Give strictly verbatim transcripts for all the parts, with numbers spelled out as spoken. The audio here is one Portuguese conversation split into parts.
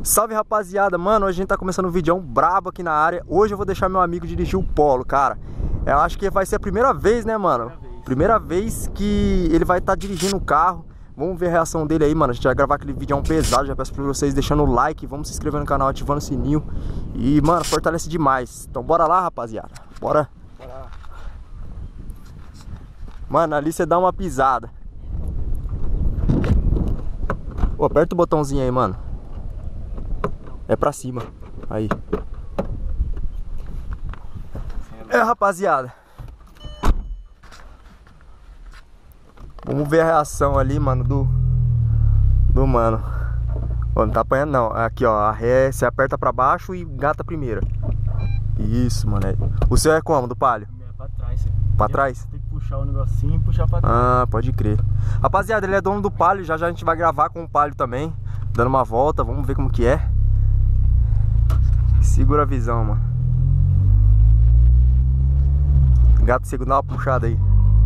Salve, rapaziada, mano, hoje a gente tá começando um vídeo brabo aqui na área. Hoje eu vou deixar meu amigo dirigir o Polo, cara. Eu acho que vai ser a primeira vez, né, mano? Primeira vez que ele vai estar tá dirigindo o carro. Vamos ver a reação dele aí, mano. A gente vai gravar aquele vídeo pesado. Já peço pra vocês deixando o like, vamos se inscrever no canal, ativando o sininho. E, mano, fortalece demais. Então bora lá, rapaziada. Bora. Bora. Mano, ali você dá uma pisada. Pô, aperta o botãozinho aí, mano. É pra cima. Aí. É, rapaziada. Vamos ver a reação ali, mano, do Do mano. Ó, não tá apanhando não. Aqui, ó, a ré, você aperta pra baixo e engata a primeira. Isso, mano. É. O seu é como, do Palio? É pra trás. Pra trás? Tem que puxar o negocinho e puxar pra trás. Ah, pode crer. Rapaziada, ele é dono do Palio. Já já a gente vai gravar com o Palio também, dando uma volta, vamos ver como que é. Segura a visão, mano. Gato segundo, dá uma puxada aí.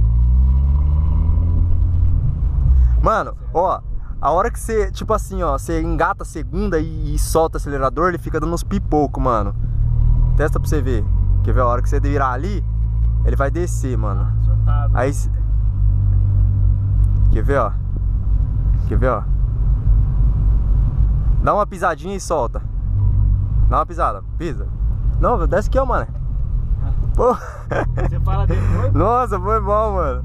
Mano, ó, a hora que você, tipo assim, ó, você engata a segunda e, e solta o acelerador, ele fica dando uns pipocos, mano. Testa pra você ver. Quer ver? A hora que você virar ali, ele vai descer, mano. Aí, quer ver, ó? Quer ver, ó? Dá uma pisadinha e solta. Dá uma pisada, pisa. Não, desce aqui, ó, mano. Pô. Você fala depois? Nossa, foi bom, mano.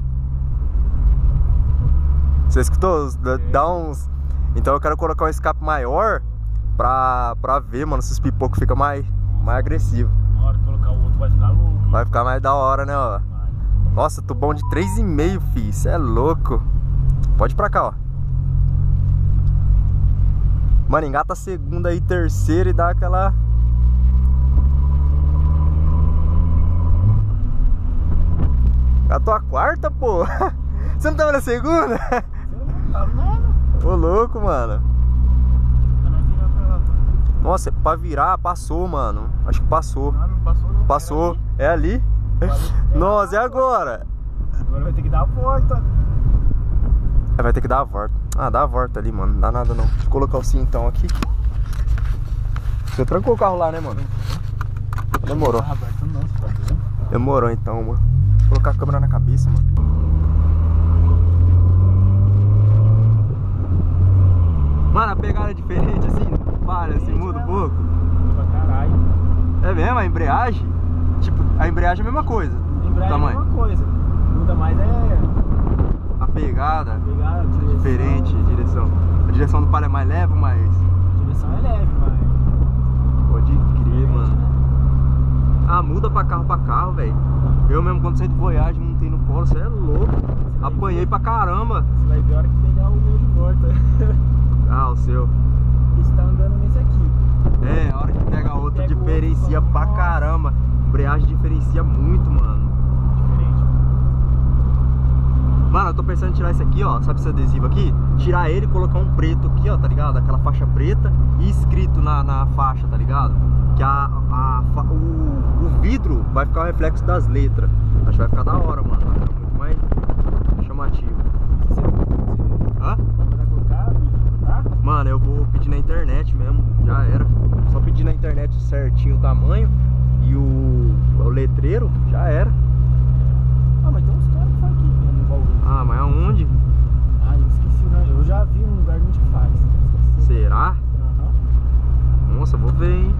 Você escutou? Dá uns... Então eu quero colocar um escape maior pra, pra ver, mano, se os pipocos ficam mais, mais agressivos. Na hora de colocar o outro vai ficar louco. Vai ficar mais da hora, né, ó. Nossa, tubão de três e meio, fi. Isso é louco. Pode ir pra cá, ó. Mano, engata a segunda e terceira e dá aquela... Engatou a quarta, pô. Você não tava na segunda? Não tava nada. Ô, louco, mano. Nossa, pra virar, passou, mano. Acho que passou. Não, não passou não. Passou. É ali? Nossa, e agora? Agora vai ter que dar a volta. É, vai ter que dar a volta. Ah, dá a volta ali, mano. Não dá nada não. Deixa eu colocar o cintão aqui. Você trancou o carro lá, né, mano? Demorou. Demorou então, mano. Vou colocar a câmera na cabeça, mano. Mano, a pegada é diferente assim, para, assim, muda um pouco. É mesmo? A embreagem? Tipo, a embreagem é a mesma coisa. A embreagem é a mesma coisa. Muda mais é... A pegada, a pegada a direção, diferente, a direção. A direção do Palio é mais leve ou mais? A direção é leve, mas... Pode crer, mano. Ah, muda pra carro pra carro, velho. Eu mesmo quando saí de Voyage, montei no Polo, você é louco. Apanhei pra caramba. Você vai ver a hora que pegar o meu de volta. Ah, o seu. Você tá andando nesse aqui. É, a hora que pega a outra, pega diferencia outro, pra nossa. caramba. A embreagem diferencia muito, mano. Diferente. Mano, eu tô pensando em tirar esse aqui, ó. Sabe esse adesivo aqui? Tirar ele e colocar um preto aqui, ó, tá ligado? Aquela faixa preta e escrito na, na faixa, tá ligado? Que a, a, o, o vidro vai ficar o reflexo das letras. Acho que vai ficar da hora, mano. Vai ficar muito mais chamativo. Hã? Mano, eu vou pedir na internet mesmo, já era. Só pedir na internet certinho o tamanho e o, o letreiro, já era. Ah, mas tem uns caras que fazem aqui no Bauru. Ah, mas aonde? Ah, eu esqueci, né? Eu já vi um lugar onde faz. Será? Aham. Nossa, vou ver, hein?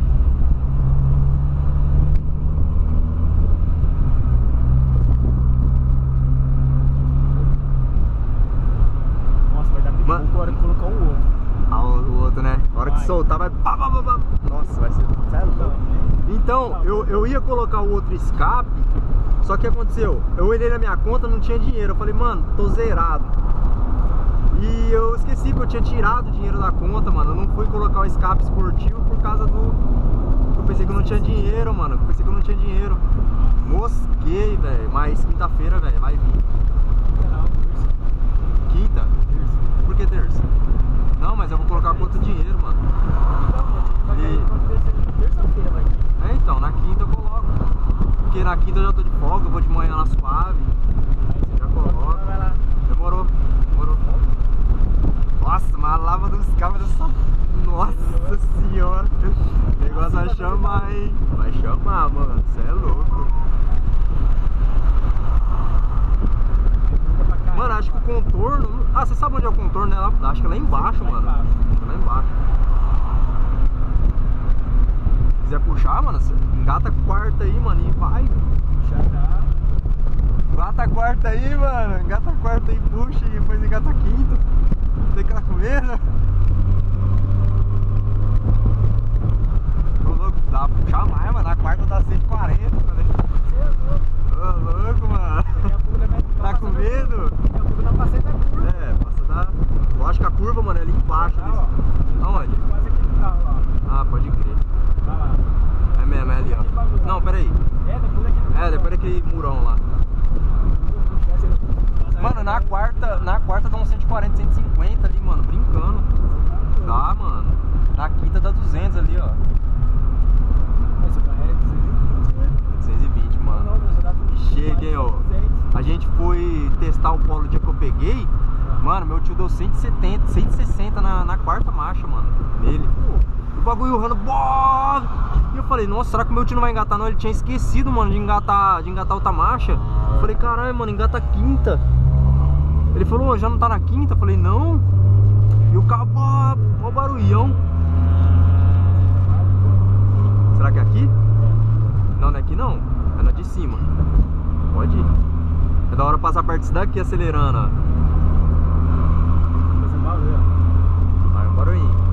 Nossa, vai dar pipoco na hora que colocar o outro. Ah, o, o outro, né? A hora vai. que soltar vai... Nossa, vai ser... Você é louco. Então, eu, eu ia colocar o outro escape, só que aconteceu? Eu olhei na minha conta, não tinha dinheiro. Eu falei, mano, tô zerado. E eu esqueci que eu tinha tirado o dinheiro da conta, mano. Eu não fui colocar o escape esportivo por causa do... Eu pensei que eu não tinha dinheiro, mano. Eu pensei que eu não tinha dinheiro. Mosquei, velho. Mas quinta-feira, velho, vai vir. Quinta? Por que terça? Não, mas eu vou colocar quanto dinheiro, mano. E... terça-feira vai vir. É, então, na quinta eu coloco. Porque na quinta eu já tô de folga, eu vou de manhã na suave. Já coloco. Demorou, demorou. Nossa, mas a lava dos carros dessa... Nossa senhora. chamar, hein? Vai chamar, mano. Você é louco. Mano, acho que o contorno... Ah, você sabe onde é o contorno, né? Lá, acho que é lá embaixo, mano. É lá embaixo. Se quiser puxar, mano, você engata a quarta aí, mano, e vai. Engata a quarta aí, mano. Engata a quarta aí, puxa, e depois engata a quinta. Tem que estar com medo. Tô louco, dá pra puxar mais, mano. A quarta tá cento e quarenta, mano. Ô, louco, mano. Tá com medo? É, passa da... Eu acho que a curva, mano, é ali embaixo. Desse... Aonde? Ah, pode crer. É mesmo, é ali, ó. Não, pera aí. É, depois daquele murão lá. Mano, na quarta, na quarta dá uns cento e quarenta, cento e cinquenta ali, mano, brincando. Dá, mano. Na quinta dá duzentos ali, ó. duzentos e vinte, mano. Chega, hein, ó. A gente foi testar o polo dia que eu peguei. Mano, meu tio deu cento e setenta, cento e sessenta na, na quarta marcha, mano. Nele. O bagulho urrando. E eu falei, nossa, será que o meu tio não vai engatar não? Ele tinha esquecido, mano, de engatar, de engatar outra marcha. Eu falei, caralho, mano, engata a quinta. Ele falou, já não tá na quinta? Eu falei, não. E o carro, pô, ó o barulhão. Será que é aqui? Não, não é aqui não. É na de cima. Pode ir. É da hora passar perto disso daqui acelerando, ó. Vai um barulhinho.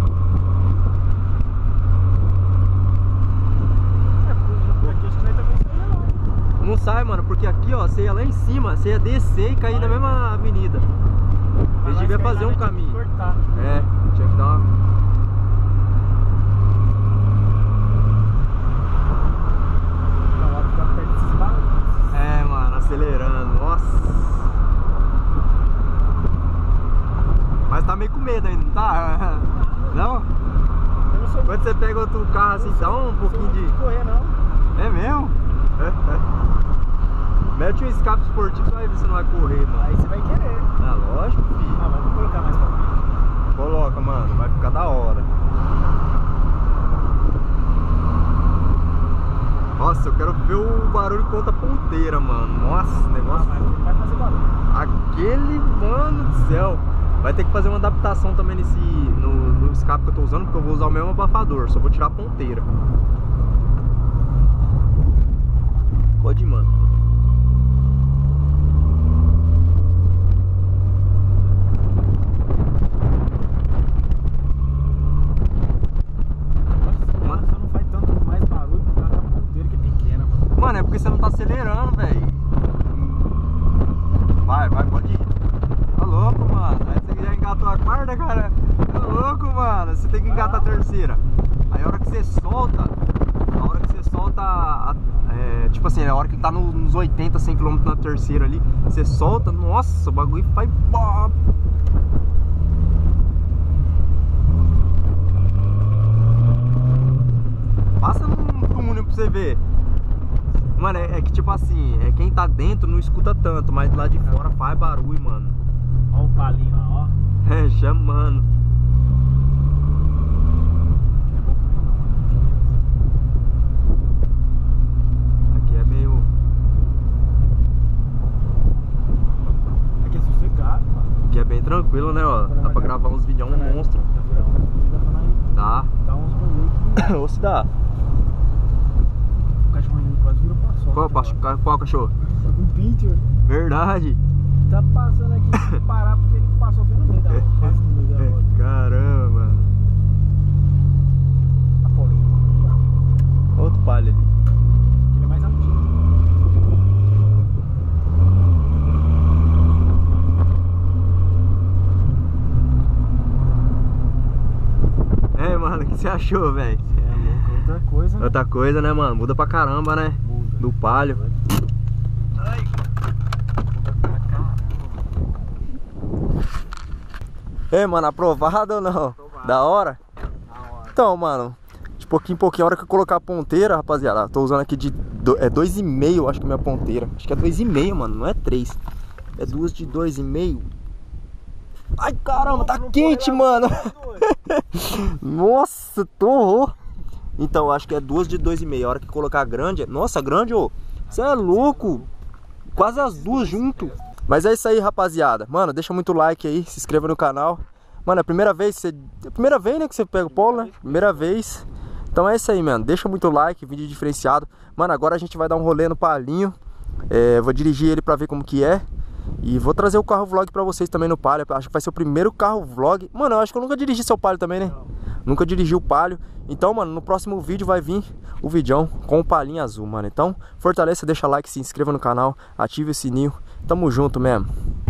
Não sai, mano, porque aqui, ó, você ia lá em cima, você ia descer e cair na mesma avenida. Eles deviam fazer um caminho. É, tinha que dar uma... É, mano, acelerando, nossa. Mas tá meio com medo ainda, não tá? Não? Quando você pega outro carro assim, dá um pouquinho de... correr, não. É mesmo? É, é. Mete um escape esportivo, você vai ver se não vai correr, mano. Aí você vai querer. Ah, lógico, filho. Ah, mas vou colocar mais pra frente. Coloca, mano, vai ficar da hora. Nossa, eu quero ver o barulho contra a ponteira, mano. Nossa, negócio... Ah, mas vai fazer barulho. Aquele, mano do céu. Vai ter que fazer uma adaptação também nesse, no, no escape que eu tô usando, porque eu vou usar o mesmo abafador, só vou tirar a ponteira. Pode ir, mano. Mano, só não faz tanto mais barulho por causa da ponteira que é pequena, mano. Mano, é porque você não tá acelerando, velho. Vai, vai, pode ir. Tá louco, mano. Aí você já engatou a quarta, cara. Tá louco, mano. Você tem que engatar a terceira. Aí a hora que você solta, a hora que você solta, a, é, tipo assim, a hora que tá no, nos oitenta, cem quilômetros na terceira ali, você solta, nossa, o bagulho faz... Passa num túnel pra você ver. Mano, é, é que tipo assim, é quem tá dentro não escuta tanto, mas lá de fora faz barulho, mano. Olha o palinho lá, ó. É, chamando. Aqui é meio... Aqui é sossegado, mano. Aqui é bem tranquilo, né, ó. Dá pra gravar uns vídeos, um monstro. Dá. Dá uns minutos. Ou se dá. O cachorrinho quase virou paçoca. Qual, qual, qual cachorro? Um pincher. Verdade. Tá passando aqui sem parar porque ele passou bem no meio da rua. Quase no meio da rua. Caramba. A Paulinho. Outro palha ali. Ele é mais antigo. É, mano, o que você achou, velho? É louco, outra coisa, né? Outra coisa, né, mano? Muda pra caramba, né? Muda. Do palio. Ai. Muda pra caramba. É, mano, aprovado ou não? Aprovado. Da hora? Da hora. Então, mano, de pouquinho em pouquinho, a hora que eu colocar a ponteira, rapaziada, tô usando aqui de do, é dois e meio, acho que é minha ponteira. Acho que é dois e meio, mano, não é três. É duas de dois e meio. Ai, caramba, tá quente, mano. Nossa, torrou. Então, eu acho que é duas de dois e meio. A hora que colocar a grande... Nossa, grande, ô. Você é louco. Quase as duas junto. Mas é isso aí, rapaziada. Mano, deixa muito like aí. Se inscreva no canal. Mano, é a primeira vez que você... É a primeira vez, né, que você pega o polo, né? Primeira vez. Então é isso aí, mano. Deixa muito like, vídeo diferenciado. Mano, agora a gente vai dar um rolê no Palinho. É, vou dirigir ele pra ver como que é. E vou trazer o carro vlog pra vocês também no Palio. Acho que vai ser o primeiro carro vlog. Mano, eu acho que eu nunca dirigi seu Palio também, né? Nunca dirigi o Palio. Então, mano, no próximo vídeo vai vir o videão com o Palinho azul, mano. Então, fortaleça, deixa like, se inscreva no canal, ative o sininho. Tamo junto mesmo.